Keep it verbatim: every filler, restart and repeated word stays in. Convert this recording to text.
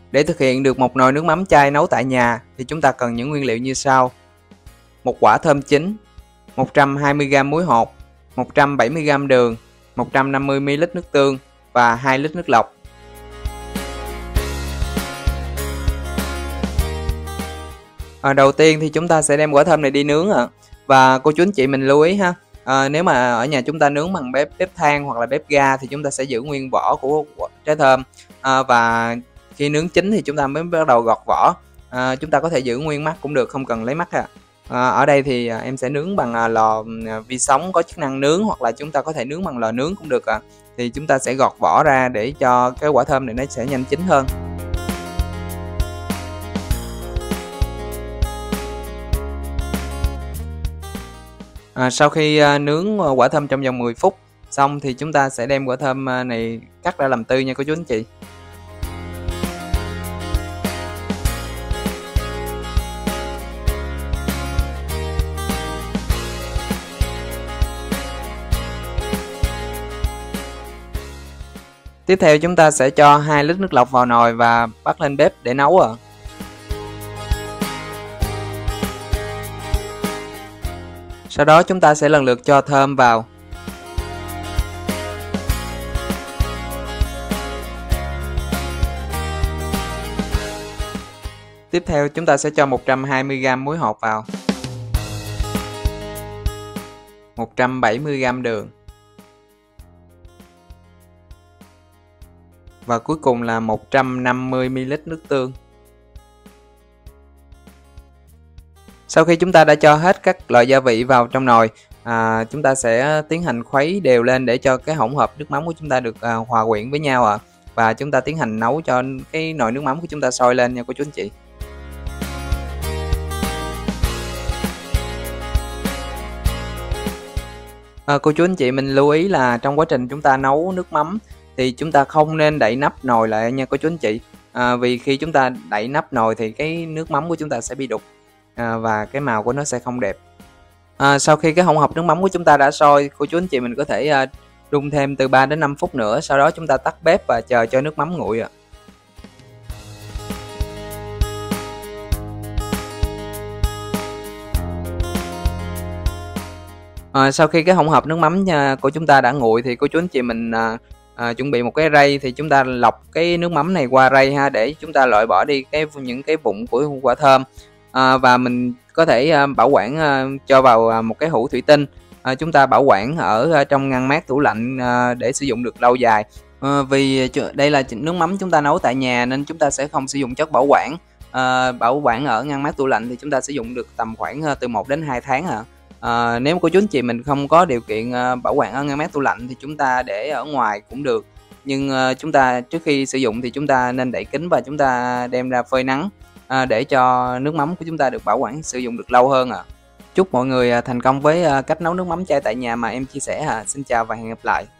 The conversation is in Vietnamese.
Để thực hiện được một nồi nước mắm chai nấu tại nhà thì chúng ta cần những nguyên liệu như sau: một quả thơm chín, một trăm hai mươi gam muối hột, một trăm bảy mươi gam đường, một trăm năm mươi mi li lít nước tương và hai lít nước lọc. À, đầu tiên thì chúng ta sẽ đem quả thơm này đi nướng ạ. À. Và cô chú anh chị mình lưu ý ha, à, nếu mà ở nhà chúng ta nướng bằng bếp bếp than hoặc là bếp ga thì chúng ta sẽ giữ nguyên vỏ của trái thơm, à, và khi nướng chín thì chúng ta mới bắt đầu gọt vỏ. À, chúng ta có thể giữ nguyên mắt cũng được, không cần lấy mắt ha. À, ở đây thì em sẽ nướng bằng lò vi sóng có chức năng nướng, hoặc là chúng ta có thể nướng bằng lò nướng cũng được ạ. À. Thì chúng ta sẽ gọt vỏ ra để cho cái quả thơm này nó sẽ nhanh chín hơn. À, sau khi à, nướng quả thơm trong vòng mười phút xong thì chúng ta sẽ đem quả thơm này cắt ra làm tư nha cô chú anh chị. Tiếp theo chúng ta sẽ cho hai lít nước lọc vào nồi và bắt lên bếp để nấu ạ. À. Sau đó chúng ta sẽ lần lượt cho thơm vào. Tiếp theo chúng ta sẽ cho một trăm hai mươi gam muối hột vào, một trăm bảy mươi gam đường và cuối cùng là một trăm năm mươi mi li lít nước tương. Sau khi chúng ta đã cho hết các loại gia vị vào trong nồi, à, chúng ta sẽ tiến hành khuấy đều lên để cho cái hỗn hợp nước mắm của chúng ta được à, hòa quyện với nhau ạ. À. Và chúng ta tiến hành nấu cho cái nồi nước mắm của chúng ta sôi lên nha cô chú anh chị. À, cô chú anh chị mình lưu ý là trong quá trình chúng ta nấu nước mắm thì chúng ta không nên đậy nắp nồi lại nha cô chú anh chị. À, vì khi chúng ta đậy nắp nồi thì cái nước mắm của chúng ta sẽ bị đục. À, và cái màu của nó sẽ không đẹp. À, sau khi cái hỗn hợp nước mắm của chúng ta đã sôi, cô chú anh chị mình có thể à, đun thêm từ ba đến năm phút nữa, sau đó chúng ta tắt bếp và chờ cho nước mắm nguội ạ. À, sau khi cái hỗn hợp nước mắm của chúng ta đã nguội thì cô chú anh chị mình à, à, chuẩn bị một cái rây, thì chúng ta lọc cái nước mắm này qua rây ha, để chúng ta loại bỏ đi cái những cái vụn của quả thơm. À, và mình có thể à, bảo quản à, cho vào à, một cái hũ thủy tinh. À, chúng ta bảo quản ở à, trong ngăn mát tủ lạnh à, để sử dụng được lâu dài. À, vì đây là nước mắm chúng ta nấu tại nhà nên chúng ta sẽ không sử dụng chất bảo quản. À, bảo quản ở ngăn mát tủ lạnh thì chúng ta sử dụng được tầm khoảng à, từ một đến hai tháng à. À, nếu cô chú anh chị mình không có điều kiện à, bảo quản ở ngăn mát tủ lạnh thì chúng ta để ở ngoài cũng được. Nhưng à, chúng ta trước khi sử dụng thì chúng ta nên đậy kín và chúng ta đem ra phơi nắng. À, để cho nước mắm của chúng ta được bảo quản sử dụng được lâu hơn ạ. À. Chúc mọi người thành công với cách nấu nước mắm chai tại nhà mà em chia sẻ. À. Xin chào và hẹn gặp lại.